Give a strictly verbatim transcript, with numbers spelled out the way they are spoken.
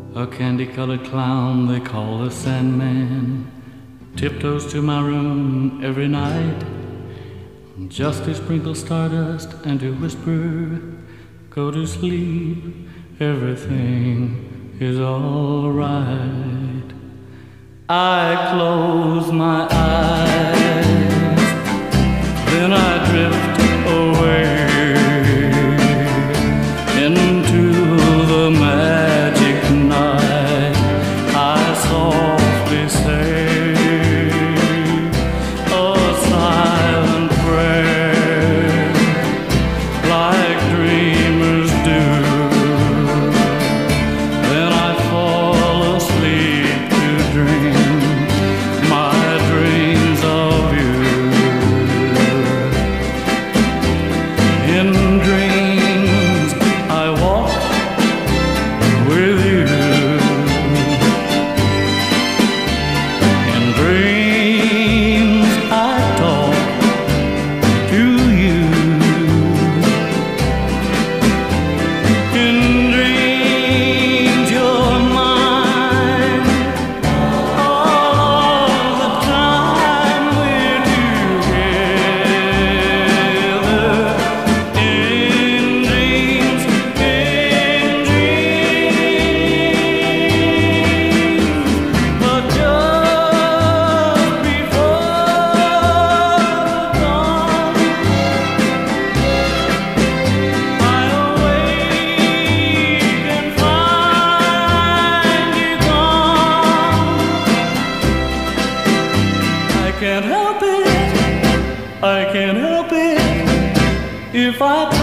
A candy-colored clown they call the Sandman tiptoes to my room every night, just to sprinkle stardust and to whisper, "Go to sleep, everything is all right." I close my eyes, then I drift away into the magic night. I softly say a silent prayer, like dreamers do. Then I fall asleep to dream my dreams of you. In dreams I walk with you. In dreams I talk to you. In dreams you're mine all the time we're together. In dreams, in dreams, but just before dawn, I awake and find you gone. I can't help it, I can't help it if I